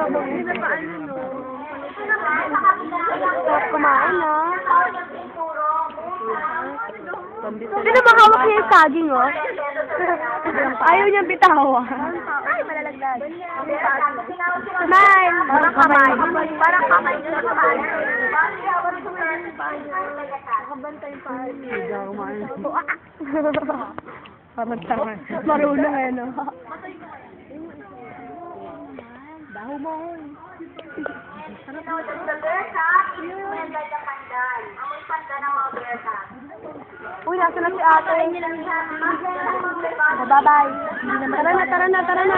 Sarap kumain, ha? Sino mahawak niya yung saging, oh? Ayaw niyang bitawan. Ay, malalaglag. Smile! Parang kamay. Parang kamay. Nakabantay pa. Parang tama. Marunong, eh, no? Daho mo. Uy, nasa na si ate. Bye-bye. Tara na, tara na, tara na.